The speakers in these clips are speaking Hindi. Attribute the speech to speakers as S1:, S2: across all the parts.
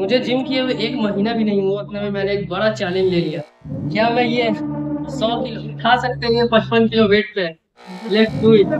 S1: मुझे जिम किए हुए 1 महीना भी नहीं हुआ, उतने में मैंने एक बड़ा चैलेंज ले लिया। क्या मैं ये 100 किलो उठा सकते हैं 55 किलो वेट पे? Let's do it.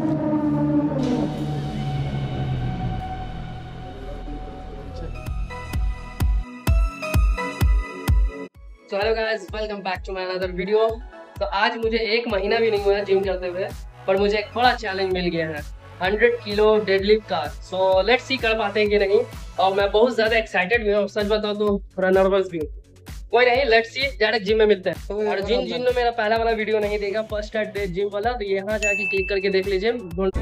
S1: तो hello guys, welcome back to my another video. तो आज मुझे 1 महीना भी नहीं हुआ है जिम करते हुए, पर मुझे एक बड़ा चैलेंज मिल गया है 100 किलो डेडलिफ्ट का। सो लेट्स सी कर पाते हैं कि नहीं। और मैं बहुत ज़्यादा एक्साइटेड भी हूँ, सच बताऊँ तो थोड़ा नर्वस भी हूँ। कोई नहीं, लेट्स सी, डायरेक्ट जिम में मिलते हैं। और जिन ने मेरा पहला वाला वीडियो नहीं देखा, फर्स्ट एड जिम वाला, तो यहाँ जाके क्लिक करके देख लीजिए।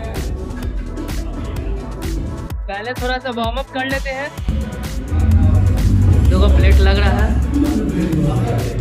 S1: पहले थोड़ा सा वार्म अप कर लेते हैं। देखो प्लेट लग रहा है।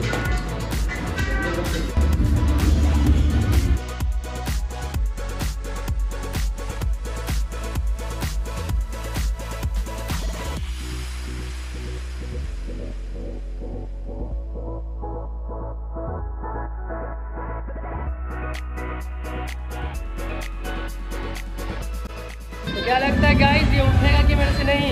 S1: तो क्या लगता है गाइस, ये उठेगा कि मेरे से नहीं?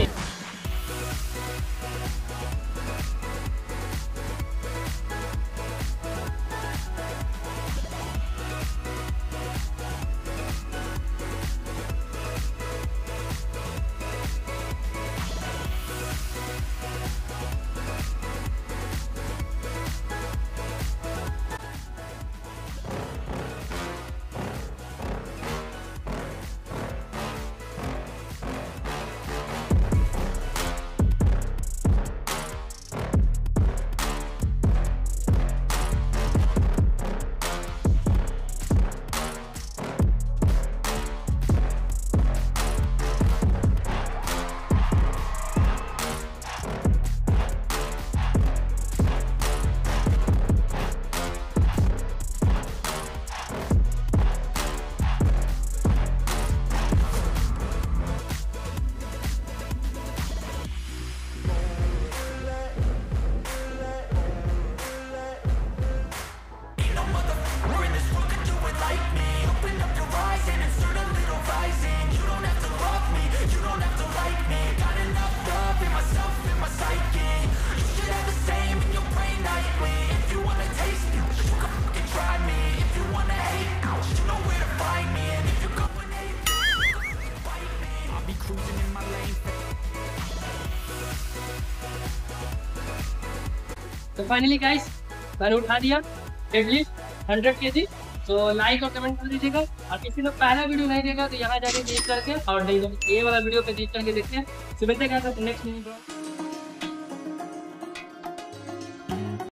S1: तो फाइनली गाइस, मैंने उठा दिया डेडलिफ्ट 100 kg। तो लाइक और कमेंट कर दीजिएगा। और किसी ने पहला वीडियो नहीं देखा तो यहाँ जाके क्लिक करके, और नहीं तो ये वाला वीडियो पे क्लिक करके देखते हैं। तो मिलते हैं नेक्स्ट वीडियो।